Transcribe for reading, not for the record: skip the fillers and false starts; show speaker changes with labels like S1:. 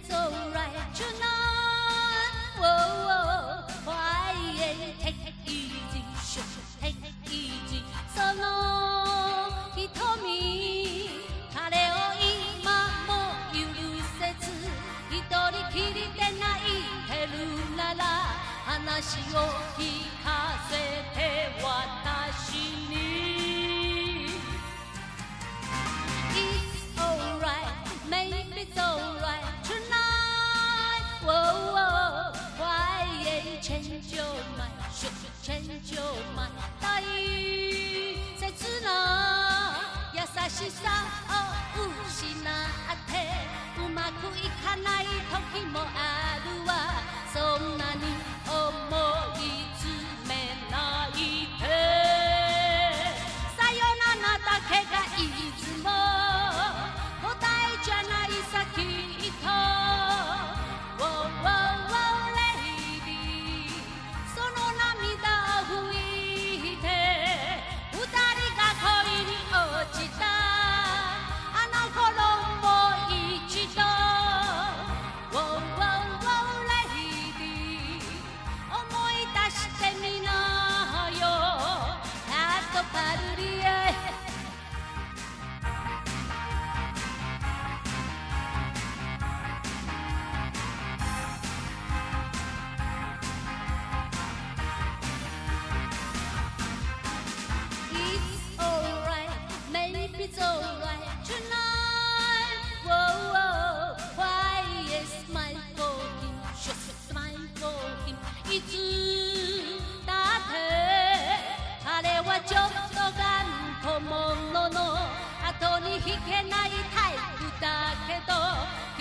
S1: it's alright tonight. Whoa, whoa, quiet, take it easy, take it easy. その瞳、彼を今も許せず、一人きりで泣いてるなら、話を聞かせて私に。It's alright, maybe it's alright tonight. Whoa, whoa, quiet, change your mind, change your mind. 大切な優しさを失ってうまくいかない時もあるわ。そんなに思い詰めないで、さよならだけがいつも答えじゃないさきっと。 Whoa, whoa, whoa, lady その涙を拭いて二人が恋に落ちたあの頃もう一度 Whoa, whoa, whoa, lady 思い出してみなよあとパルリエIt's alright tonight. Whoa, whoa, why is my talking? Just my talking. いつだって彼はちょっと頑固者の後に引けないタイプだけど